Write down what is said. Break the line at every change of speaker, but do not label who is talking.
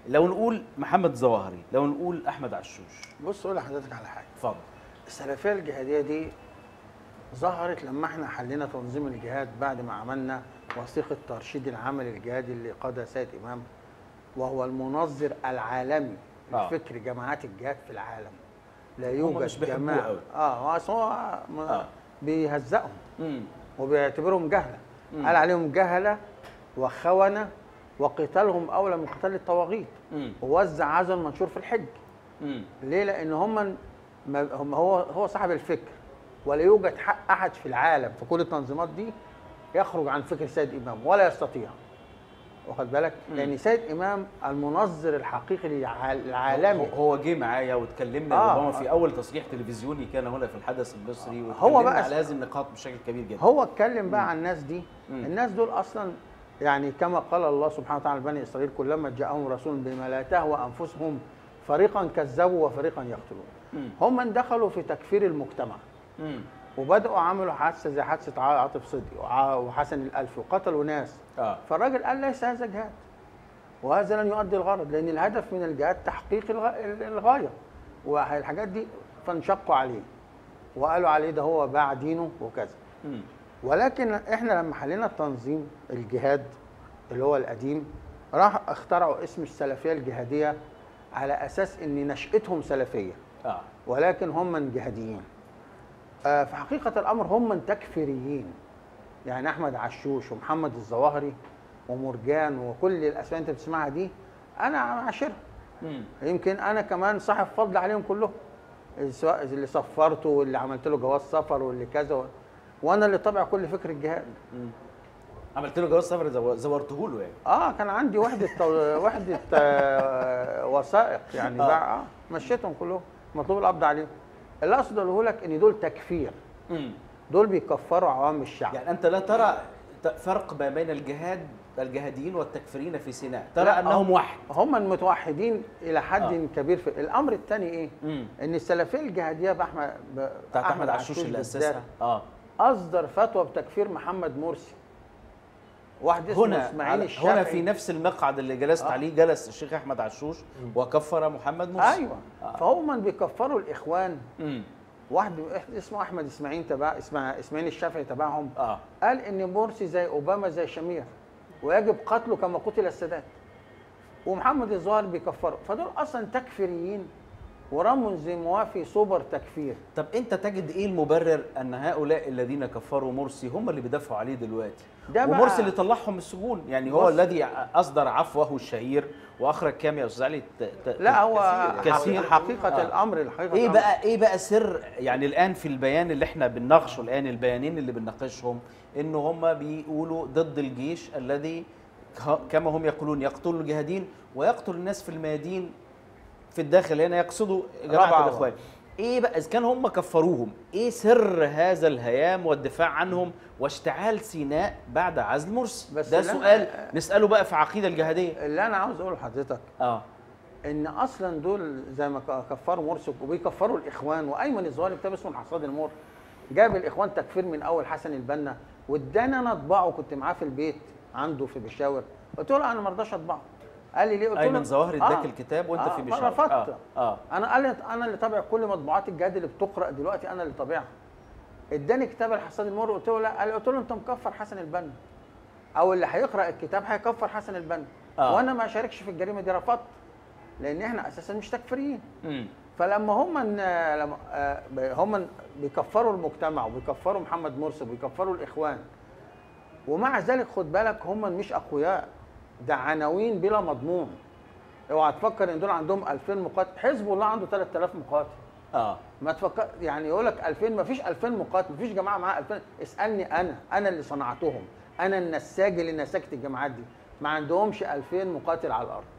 لو نقول محمد الظواهري، لو نقول احمد عشوش.
بص اقول لحضرتك على حاجه.
اتفضل.
السلفيه الجهاديه دي ظهرت لما احنا حلينا تنظيم الجهاد بعد ما عملنا وثيقه ترشيد العمل الجهادي اللي قادها سيد امام، وهو المنظر العالمي لفكر جماعات الجهاد في العالم. لا يوجد جماعه هو بيهزقهم وبيعتبرهم جهله. قال عليهم جهله وخونه وقتالهم اولى من قتال الطواغيت. ووزع عزل منشور في الحج. ليه؟ لان هم هو صاحب الفكر، ولا يوجد حق احد في العالم في كل التنظيمات دي يخرج عن فكر سيد امام، ولا يستطيع. واخد بالك؟ لان سيد امام المنظر الحقيقي للعالمي.
هو جه معايا واتكلمنا ربما في اول تصريح تلفزيوني كان هنا في الحدث المصري،
هو بقى
على هذه النقاط بشكل كبير جدا.
هو اتكلم بقى عن الناس دي. الناس دول اصلا يعني كما قال الله سبحانه وتعالى لبني اسرائيل: كلما جاءهم رسول بما لا تهوى انفسهم فريقا كذبوا وفريقا يقتلون. هم دخلوا في تكفير المجتمع. وبداوا عملوا حادثه زي حادثه عاطف صدقي وحسن الالفي وقتلوا ناس. فالراجل قال ليس هذا جهاد، وهذا لن يؤدي الغرض، لان الهدف من الجهاد تحقيق الغايه والحاجات دي. فانشقوا عليه وقالوا عليه ده هو باع دينه وكذا. ولكن احنا لما حلينا تنظيم الجهاد اللي هو القديم، راح اخترعوا اسم السلفيه الجهاديه على اساس ان نشأتهم سلفيه، ولكن هم جهاديين. في حقيقه الامر هم تكفيريين. يعني احمد عشوش ومحمد الظواهري ومرجان وكل الاسماء انت بتسمعها دي انا عاشرها. يمكن انا كمان صاحب فضل عليهم كلهم، سواء اللي صفرته واللي عملت له جواز سفر واللي كذا، وانا اللي طبع كل فكر الجهاد.
عملت له جواز سفر زورته له يعني؟
كان عندي وحده وثائق يعني بقى مشيتهم كلهم، مطلوب القبض عليهم. اللي اقصد اقوله لك ان دول تكفير. دول بيكفروا عوام الشعب.
يعني انت لا ترى فرق ما بين الجهاديين والتكفيرين في سيناء، ترى انهم واحد.
هم متوحدين الى حد كبير. في الامر الثاني ايه؟ ان السلفيه الجهاديه
بتاعت احمد عشوش اللي اسسها
اصدر فتوى بتكفير محمد مرسي. واحد اسمه اسماعيل الشافعي.
هنا في نفس المقعد اللي جلست عليه جلس الشيخ احمد عشوش وكفر محمد مرسي.
ايوه. فهم بيكفروا الاخوان. واحد اسمه احمد اسماعيل الشافعي تبعهم. قال ان مرسي زي اوباما زي شمير، ويجب قتله كما قتل السادات. ومحمد الظواهري بيكفروا. فدول اصلا تكفيريين ورمز موافي سوبر تكفير.
طب انت تجد ايه المبرر ان هؤلاء الذين كفروا مرسي هم اللي بيدافعوا عليه دلوقتي؟ ومرسي اللي طلعهم من السجون، يعني هو الذي اصدر عفوه الشهير واخرج كام يا استاذ علي؟
لا هو كثير. حقيقه الامر
ايه بقى سر يعني الان في البيان اللي احنا بنناقشه الان، البيانين اللي بنناقشهم، ان هم بيقولوا ضد الجيش الذي كما هم يقولون يقتل الجهادين ويقتل الناس في الميادين في الداخل هنا، يقصدوا جماعه الاخوان. ايه بقى اذا كان هم كفروهم، ايه سر هذا الهيام والدفاع عنهم واشتعال سيناء بعد عزل مرسي؟ ده سؤال نساله بقى في عقيده الجهاديه.
اللي انا عاوز اقوله لحضرتك ان اصلا دول زي ما كفروا مرسي وبيكفروا الاخوان. وايمن الظواهري كتاب اسمه الحصاد المر جاب الاخوان تكفير من اول حسن البنا، واداني انا اطبعه. كنت معاه في البيت عنده في بشاور، قلت له انا ما رضاش اطبعه. قال لي ليه؟ قلت له
ايمن ظواهري اداك الكتاب وانت في بشاور.
رفضت. انا قال لي انا اللي طابع كل مطبوعات الجهاد اللي بتقرا دلوقتي، انا اللي طابعها. اداني كتاب الحصاد المر، قلت له لا. قلت له انت مكفر حسن البنا، او اللي هيقرا الكتاب هيكفر حسن البنا. وانا ما اشاركش في الجريمه دي. رفضت، لان احنا اساسا مش تكفيريين. فلما هم بيكفروا المجتمع وبيكفروا محمد مرسي وبيكفروا الاخوان، ومع ذلك خد بالك هم مش اقوياء، ده عناوين بلا مضمون. اوعى تفكر ان دول عندهم 2000 مقاتل. حزب الله عنده 3000 مقاتل. ما تفكر يعني يقول لك 2000. ما فيش 2000 مقاتل، ما فيش جماعه معاها 2000. اسالني انا اللي صنعتهم، انا النساج اللي نسجت الجماعات دي. ما عندهمش 2000 مقاتل على الارض.